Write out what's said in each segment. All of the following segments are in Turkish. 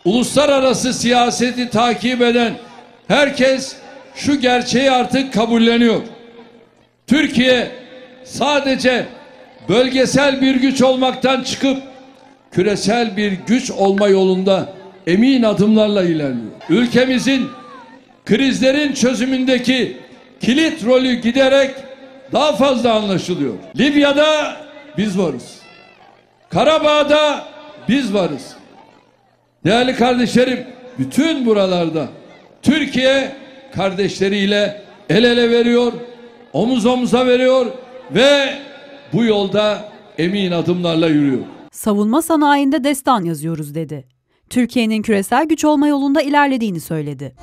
Uluslararası siyaseti takip eden herkes şu gerçeği artık kabulleniyor. Türkiye sadece bölgesel bir güç olmaktan çıkıp küresel bir güç olma yolunda emin adımlarla ilerliyor. Ülkemizin krizlerin çözümündeki kilit rolü giderek daha fazla anlaşılıyor. Libya'da biz varız. Karabağ'da biz varız. Değerli kardeşlerim, bütün buralarda Türkiye kardeşleriyle el ele veriyor, omuz omuza veriyor ve bu yolda emin adımlarla yürüyor. Savunma sanayinde destan yazıyoruz dedi. Türkiye'nin küresel güç olma yolunda ilerlediğini söyledi.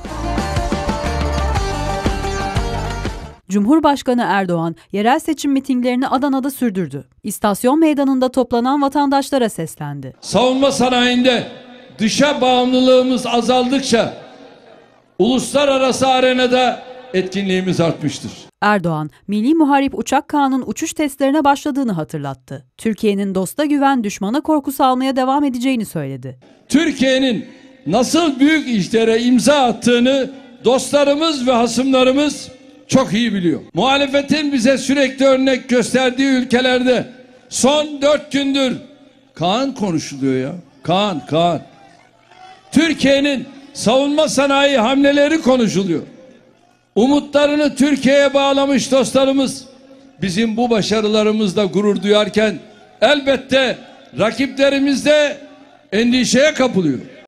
Cumhurbaşkanı Erdoğan, yerel seçim mitinglerini Adana'da sürdürdü. İstasyon meydanında toplanan vatandaşlara seslendi. Savunma sanayinde dışa bağımlılığımız azaldıkça uluslararası arenada etkinliğimiz artmıştır. Erdoğan, Milli Muharip Uçak Kağan'ın uçuş testlerine başladığını hatırlattı. Türkiye'nin dosta güven, düşmana korku salmaya devam edeceğini söyledi. Türkiye'nin nasıl büyük işlere imza attığını dostlarımız ve hasımlarımız çok iyi biliyor. Muhalefetin bize sürekli örnek gösterdiği ülkelerde son 4 gündür Kaan konuşuluyor ya. Kaan. Türkiye'nin savunma sanayi hamleleri konuşuluyor. Umutlarını Türkiye'ye bağlamış dostlarımız bizim bu başarılarımızla gurur duyarken elbette rakiplerimiz de endişeye kapılıyor.